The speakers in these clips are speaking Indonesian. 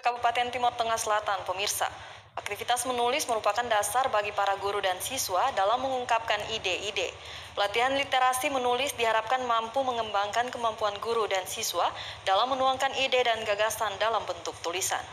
Kabupaten Timur Tengah Selatan, pemirsa. Aktivitas menulis merupakan dasar bagi para guru dan siswa dalam mengungkapkan ide-ide. Pelatihan literasi menulis diharapkan mampu mengembangkan kemampuan guru dan siswa dalam menuangkan ide dan gagasan dalam bentuk tulisan.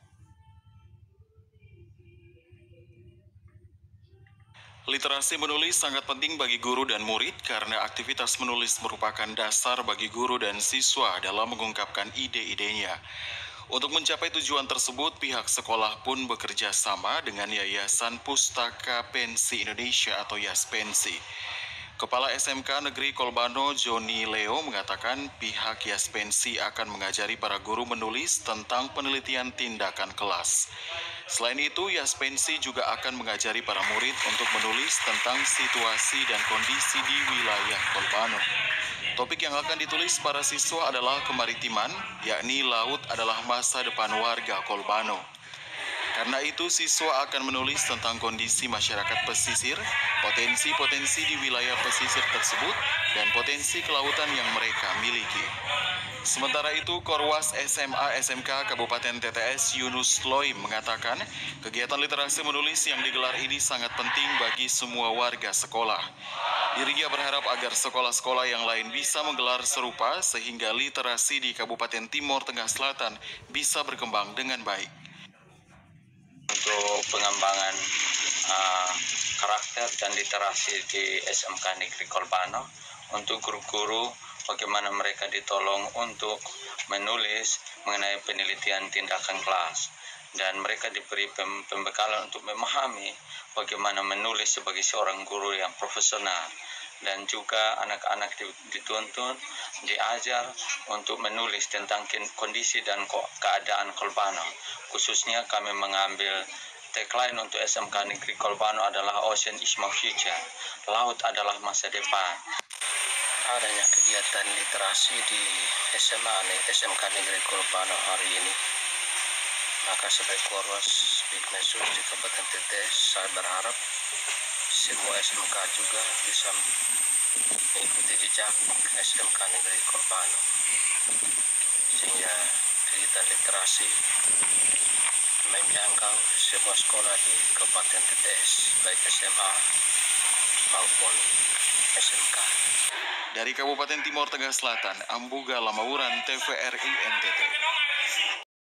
Literasi menulis sangat penting bagi guru dan murid karena aktivitas menulis merupakan dasar bagi guru dan siswa dalam mengungkapkan ide-idenya. Untuk mencapai tujuan tersebut, pihak sekolah pun bekerja sama dengan Yayasan Pustaka Pensi Indonesia atau YASPensi. Kepala SMK Negeri Kolbano, Joni Leo, mengatakan pihak YASPensi akan mengajari para guru menulis tentang penelitian tindakan kelas. Selain itu, YASPensi juga akan mengajari para murid untuk menulis tentang situasi dan kondisi di wilayah Kolbano. Topik yang akan ditulis para siswa adalah kemaritiman, yakni laut adalah masa depan warga Kolbano. Karena itu, siswa akan menulis tentang kondisi masyarakat pesisir, potensi-potensi di wilayah pesisir tersebut, dan potensi kelautan yang mereka miliki. Sementara itu, Korwas SMA SMK Kabupaten TTS Yunus Loim mengatakan, kegiatan literasi menulis yang digelar ini sangat penting bagi semua warga sekolah. Dirinya berharap agar sekolah-sekolah yang lain bisa menggelar serupa sehingga literasi di Kabupaten Timur Tengah Selatan bisa berkembang dengan baik. Untuk pengembangan karakter dan literasi di SMK Negeri Kolbano, untuk guru-guru bagaimana mereka ditolong untuk menulis mengenai penelitian tindakan kelas, dan mereka diberi pembekalan untuk memahami bagaimana menulis sebagai seorang guru yang profesional. Dan juga anak-anak dituntun, diajar untuk menulis tentang kondisi dan keadaan Kolbano. Khususnya kami mengambil tagline untuk SMK Negeri Kolbano adalah Ocean is my future, laut adalah masa depan. Adanya kegiatan literasi di SMK Negeri Kolbano hari ini, maka sebagai Korwas Bikmesus di Kabupaten TTS, saya berharap semua SMK juga bisa mengikuti jejak SMK Negeri Kolbano, sehingga kegiatan literasi menjangkau semua sekolah di Kabupaten TTS, baik SMA maupun SMK. Dari Kabupaten Timur Tengah Selatan, Ambuga Lamauran, TVRI NTT.